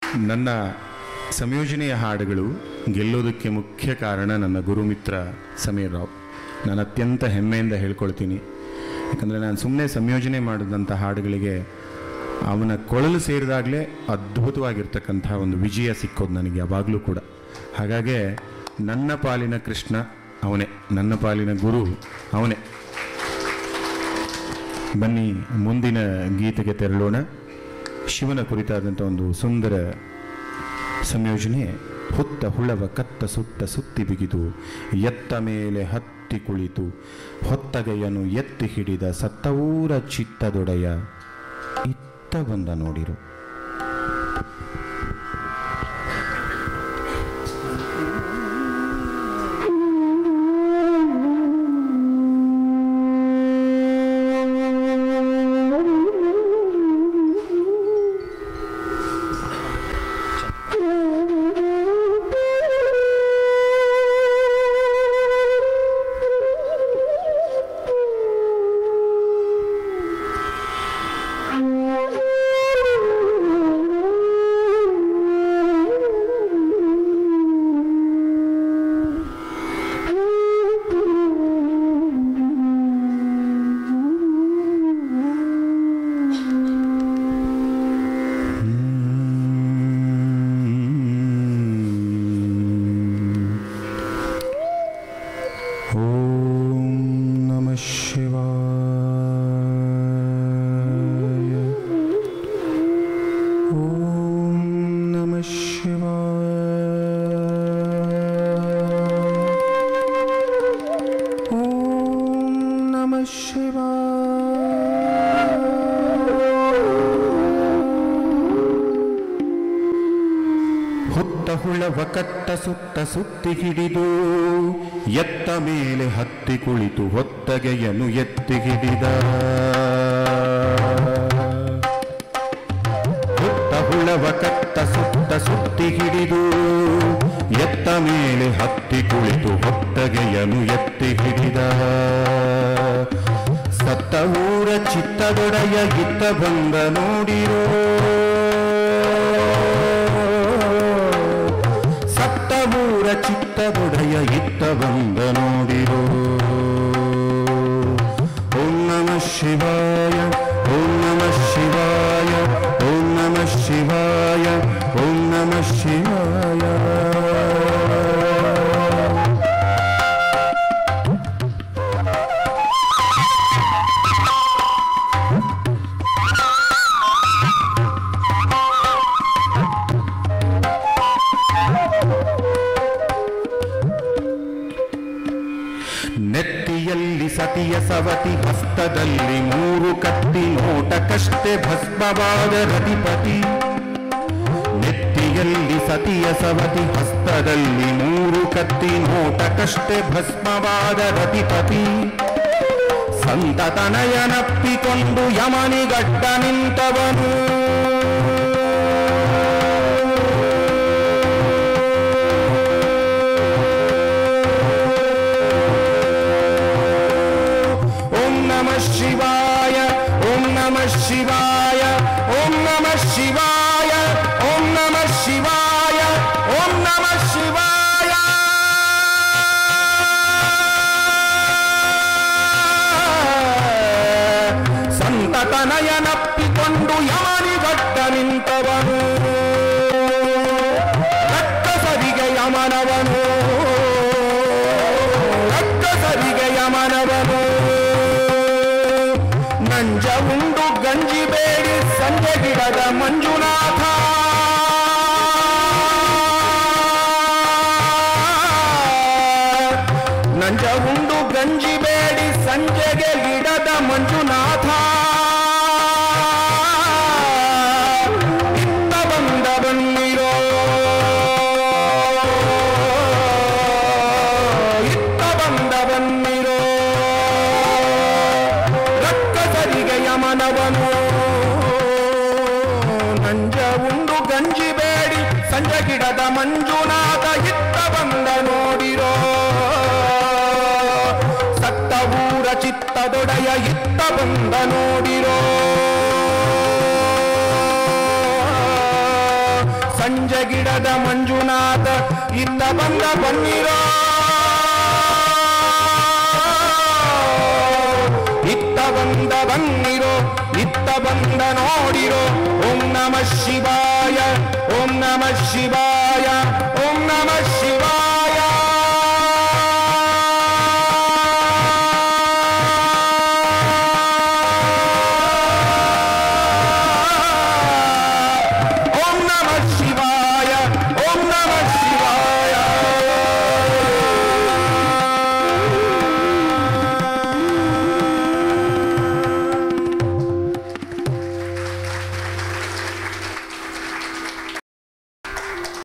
ನನ್ನ ಸಂಯೋಜನೆಯ ಹಾಡುಗಳು ಗೆಲ್ಲೋದಕ್ಕೆ ಮುಖ್ಯ ಕಾರಣ ನನ್ನ ಗುರುಮಿತ್ರ ಸಮೀರ್ ರಾವ್. ನಾನು ಅತ್ಯಂತ ಹೆಮ್ಮೆಯಿಂದ ಹೇಳ್ಕೊಳ್ತೀನಿ. ಯಾಕಂದರೆ ನಾನು ಸುಮ್ಮನೆ ಸಂಯೋಜನೆ ಮಾಡಿದಂಥ ಹಾಡುಗಳಿಗೆ ಅವನ ಕೊಳಲು ಸೇರಿದಾಗಲೇ ಅದ್ಭುತವಾಗಿರ್ತಕ್ಕಂಥ ಒಂದು ವಿಜಯ ಸಿಕ್ಕೋದು ನನಗೆ ಯಾವಾಗಲೂ ಕೂಡ. ಹಾಗಾಗಿ ನನ್ನ ಪಾಲಿನ ಕೃಷ್ಣ ಅವನೇ, ನನ್ನ ಪಾಲಿನ ಗುರು ಅವನೇ. ಬನ್ನಿ ಮುಂದಿನ ಗೀತೆಗೆ ತೆರಳೋಣ. ಶಿವನ ಕುರಿತಾದಂಥ ಒಂದು ಸುಂದರ ಸಂಯೋಜನೆ. ಹುತ್ತ ಹುಳವ ಕತ್ತ ಸುತ್ತ ಸುತ್ತಿ ಬಿಗಿದು ಎತ್ತ ಮೇಲೆ ಹತ್ತಿ ಕುಳಿತು ಹೊತ್ತಗೆಯನ್ನು ಎತ್ತಿ ಹಿಡಿದ ಸತ್ತವೂರ ಚಿತ್ತದೊಡೆಯ ಇತ್ತ ಬಂದ ನೋಡಿರು. ಕತ್ತ ಸುತ್ತ ಸುತ್ತಿ ಹಿಡಿದು ಎತ್ತ ಮೇಲೆ ಹತ್ತಿ ಕುಳಿತು ಹೊತ್ತಗೆಯನ್ನು ಎತ್ತಿ ಹಿಡಿದ. ಹುತ್ತ ಹುಳವ ಕತ್ತ ಸುತ್ತ ಸುತ್ತಿ ಹಿಡಿದು ಎತ್ತ ಮೇಲೆ ಹತ್ತಿ ಕುಳಿತು ಹೊತ್ತಗೆಯನ್ನು ಎತ್ತಿ ಹಿಡಿದ. ಸತ್ತ ಊರ ಚಿತ್ತದೊಡೆಯ ಇತ್ತ ಬಂದ ನೋಡಿರೋ. ಚಿತ್ತದೊಡೆಯ ಇತ್ತ ಬಂದ ನೋಡಿರೋ. ಓಂ ನಮಃ ಶಿವಾಯ, ಓಂ ನಮಃ ಶಿವಾಯ, ಓಂ ನಮಃ ಶಿವಾಯ, ಓಂ ನಮಃ ಶಿವಾಯ. ನೆತ್ತಿಯಲ್ಲಿ ಸತಿಯ ಸವತಿ, ಹಸ್ತದಲ್ಲಿ ಮೂರು ಕತ್ತಿ, ನೋಟಕಷ್ಟೇ ಭಸ್ಮವಾದ ರತಿಪತಿ. ನೆತ್ತಿಯಲ್ಲಿ ಸತಿಯ ಸವತಿ, ಹಸ್ತದಲ್ಲಿ ಮೂರು ಕತ್ತಿ, ನೋಟಕಷ್ಟೇ ಭಸ್ಮವಾದ ರತಿಪತಿ. ಸಂತತನಯನಪ್ಪಿಕೊಂಡು ಯಮನಿಗಡ್ಡ ನಿಂತವನು. ಶಿವಾಯ ಓಂ ನಮಃ ಶಿವಾಯ, ಓಂ ನಮಃ ಶಿವಾಯ, ಓಂ ನಮಃ ಶಿವಾಯ, ಓಂ ನಮಃ ಶಿವಾಯ. ಸಂತತನಯನಪ್ಪಿಕೊಂಡು ಯಮನಿಗಡ್ಡ ನಿಂತವನು. ರಕ್ಕಸರಿಗೆ ಯಮನವನು, ರಕ್ಕಸರಿಗೆ ಯಮನವನು. ನಂಜ ಉಂಡು ಗಂಜಿ ಬೇಡಿ ಸಂಜೆ ಗಿಡದ ಮಂಜುನಾಥ. ನಂಜ ಉಂಡು ಗಂಜಿ ಬೇಡಿ ಸಂಜೆಗೆ ಗಿಡದ ಮಂಜುನಾಥ. ಇತ್ತ ಬಂದ ಬನ್ನಿರೋ, ಇತ್ತ ಬಂದ ಬನ್ನಿರೋ. ಯಮನವನು ನಂಜ ಉಂಡು ಗಂಜಿ ಬೇಡಿ ಸಂಜೆ ಗಿಡದ ಮಂಜುನಾಥ. ಇತ್ತ ಬಂದ ನೋಡಿರೋ. ಸತ್ತ ಊರ ಚಿತ್ತದೊಡೆಯ ಇತ್ತ ಬಂದ ನೋಡಿರೋ. ಮಂಜಗಿಡದ ಮಂಜುನಾಥ ಇತ್ತ ಬಂದ ಬನ್ನಿರೋ, ಇತ್ತ ಬಂದ ಬನ್ನಿರೋ, ಇತ್ತ ಬಂದ ನೋಡಿರೋ. ಓಂ ನಮಃ ಶಿವಾಯ, ಓಂ ನಮಃ ಶಿವಾಯ, ಓಂ ನಮಃ ಶಿವಾಯ.